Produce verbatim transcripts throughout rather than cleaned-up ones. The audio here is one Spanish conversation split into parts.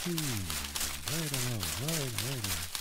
Hmm. I don't know. I don't know.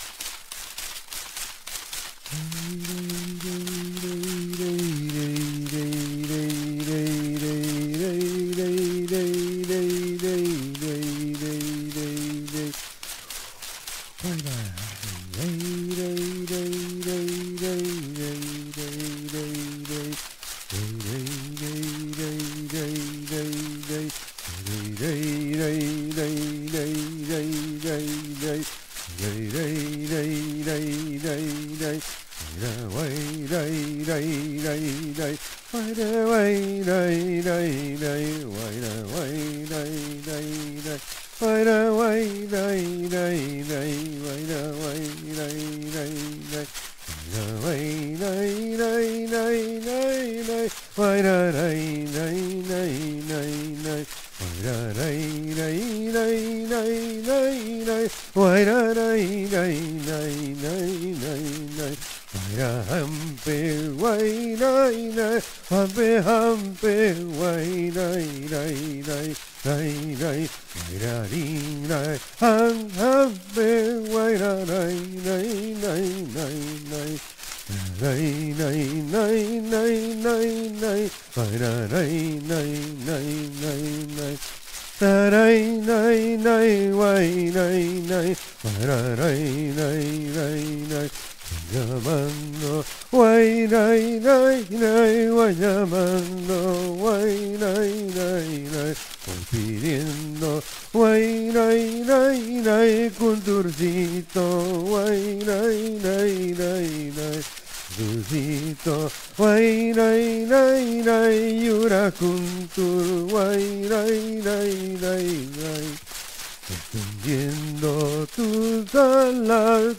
Encendiendo tus alas,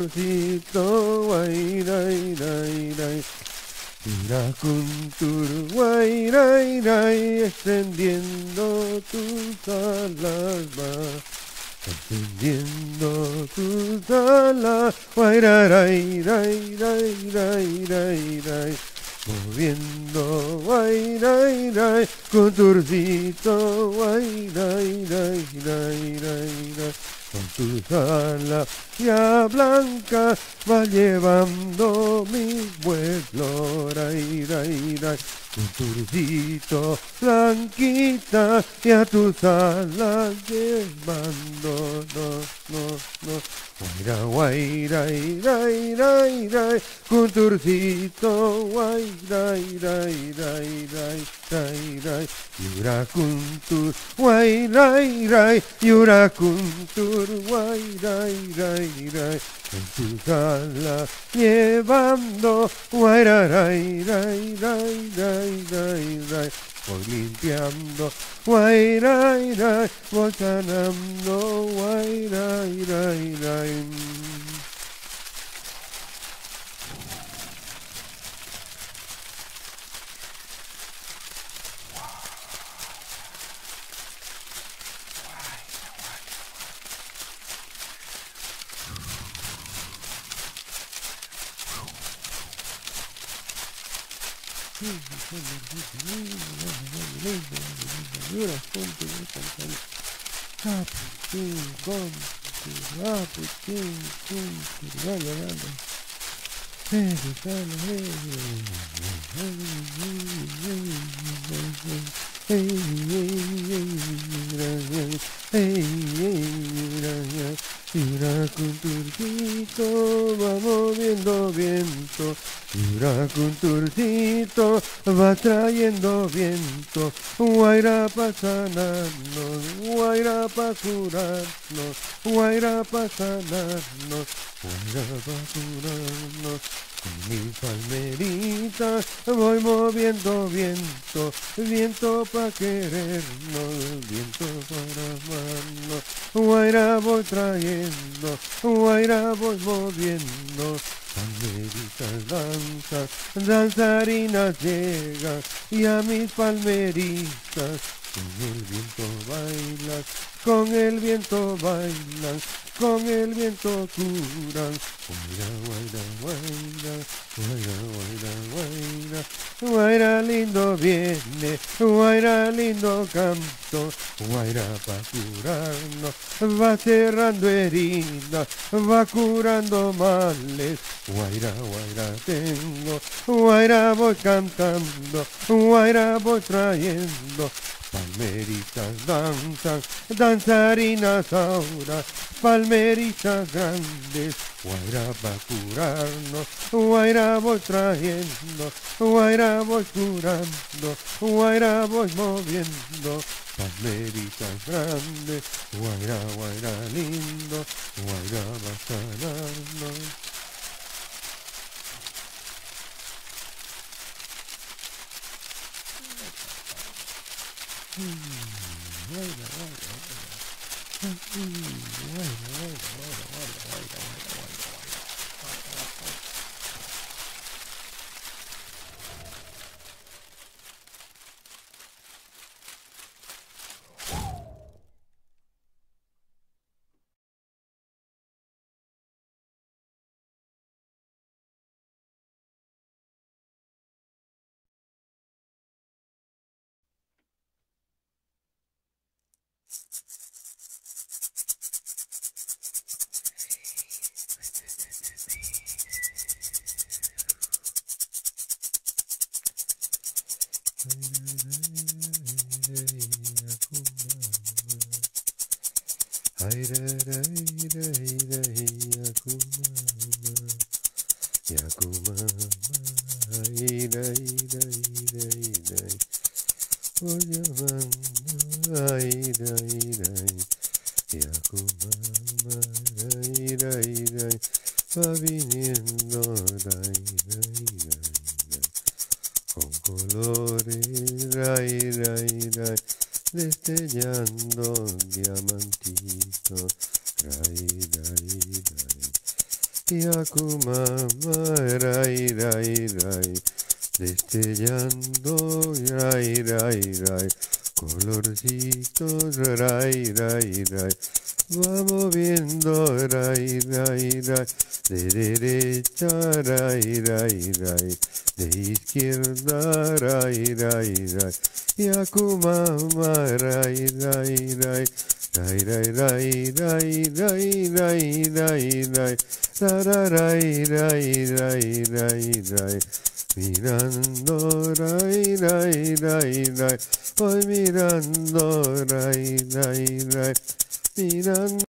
condorcito, guay, ray, ray, ray. Irakuntur, guay, ray, ray, extendiendo tus alas, va. Encendiendo tus alas, guay, ray, ray, ray, ray, ray, ray, ray. Moviendo, guay, ray, ray, conturcito, guay, ray, ray, ray, ray, ray. Con tus alas ya blancas va llevando mi vuelo, ray, ray, ray. Conturcito, blanquita, y a tus alas llevando, no, no, no. Guaira, guaira, ray, ray, ray, conturcito, guaira, ray, ray, ray, ray, ray, yura kuntur, guaira, ray, yura kuntur, guaira, ray, ray, con tus alas llevando, guaira, ray, ray, ray, ray, ray, ray. Voy limpiando, guay, ray, ray, voy sanando, guay, ray, ray, ray. Irakunturcito va moviendo viento, Irakunturcito va trayendo viento, guaira pa' sanarnos, guaira pa' curarnos, guaira pa' sanarnos, guaira pa' curarnos. Con mis palmeritas voy moviendo viento, viento pa' querernos, viento para amarnos. Guaira voy trayendo, guaira voy moviendo, palmeritas danzas, danzarinas llegan, y a mis palmeritas con el viento bailan, con el viento bailan, con el viento curan. Guaira, guaira, guaira, guaira, guaira, guaira, guaira lindo viene, guaira lindo canto, guaira pa' curarnos, va cerrando heridas, va curando males. Guaira, guaira tengo, guaira voy cantando, guaira voy trayendo. Palmeritas danzan, danzarinas ahora, palmeritas grandes. Guaira pa' curarnos, guaira voy trayendo, guaira voy curando, guaira voy moviendo. Palmeritas grandes, guaira, guaira lindo, guaira va a sanarnos. Va viniendo, ray, ray, ray, con colores, ray, ray, ray, destellando diamantito, ray, ray, ray, Yakumama, ray, ray, ray, destellando, ray, ray, ray, colorcitos, ray, ray, ray, va moviendo, ray, ray, ray, de derecha, ray, ray, ray, de izquierda, ray, ray, ray, Yakumama, ray, ray, ray, ray, ray, ray, ray, ray, ray, ray, ray, ra, ray, ray, ray, ray, ray, mirando, ray, ray, ray, ray, voy mirando, ray, ray, ray, mirando.